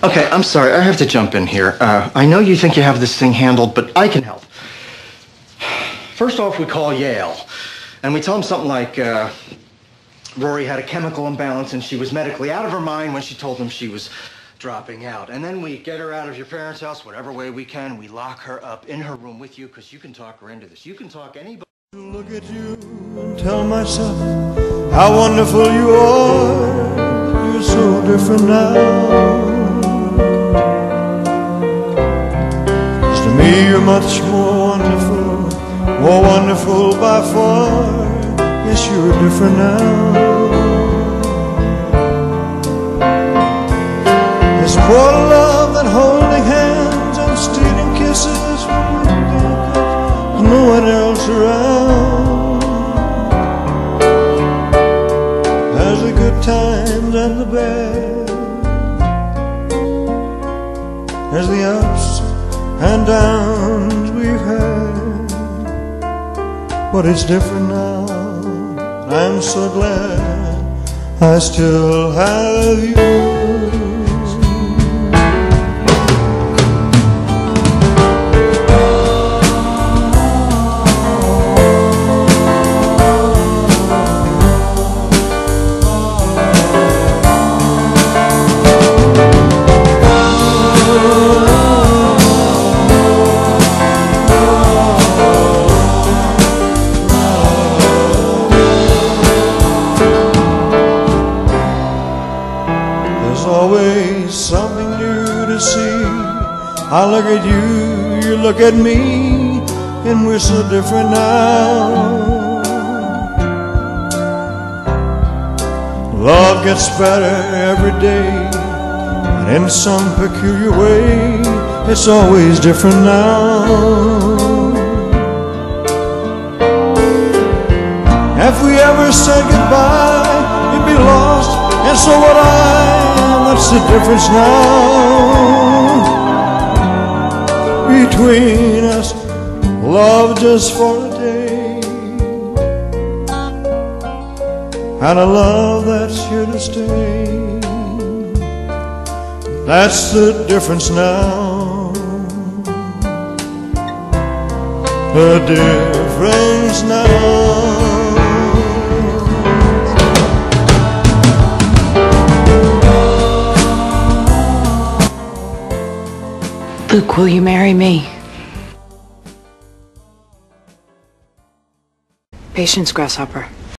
Okay, I'm sorry. I have to jump in here. I know you think you have this thing handled, but I can help. First off, we call Yale, and we tell them something like, Rory had a chemical imbalance and she was medically out of her mind when she told them she was dropping out. And then we get her out of your parents' house, whatever way we can. We lock her up in her room with you, because you can talk her into this. You can talk anybody. Look at you and tell myself how wonderful you are. You're so different now. To me you're much more wonderful by far. Yes, you're different now. There's more love than holding hands and stealing kisses when no one else around. There's the good times and the bad. There's the ups and downs we've had, but it's different now. I'm so glad I still have you. There's always something new to see. I look at you, you look at me, and we're so different now. Love gets better every day, and in some peculiar way, it's always different now. If we ever said goodbye, you'd be lost, and so would I. What's the difference now between us? Love just for a day, and a love that's here to stay. That's the difference now. The difference now. Luke, will you marry me? Patience, Grasshopper.